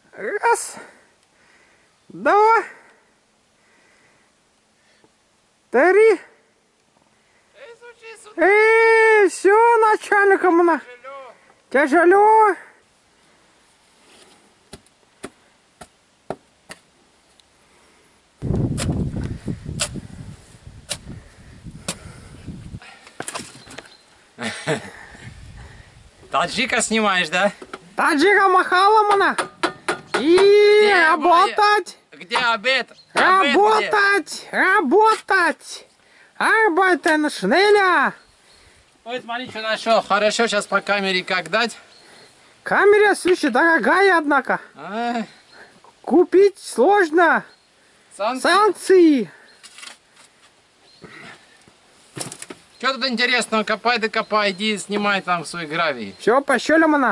Раз. Два. Три. Все, начальником она. Тяжело. Таджика снимаешь, да? Таджика махала мана. И Где работать. Где обед? Работать. Работать. Arbeiten schneller. Ой, смотри, что нашел. Хорошо, сейчас по камере как дать? Камера, слушай, дорогая, однако. А, Купить сложно. Санкции. Что тут интересного? Копай да копай, иди снимай там свой гравий. Все, пошли, мана.